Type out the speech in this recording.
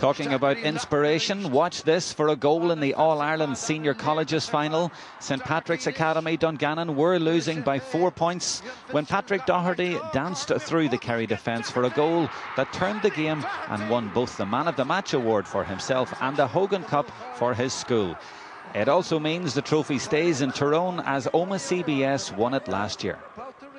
Talking about inspiration, watch this for a goal in the All-Ireland Senior Colleges final. St Patrick's Academy Dungannon were losing by 4 points when Patrick Doherty danced through the Kerry defence for a goal that turned the game and won both the Man of the Match award for himself and the Hogan Cup for his school. It also means the trophy stays in Tyrone as Oma CBS won it last year.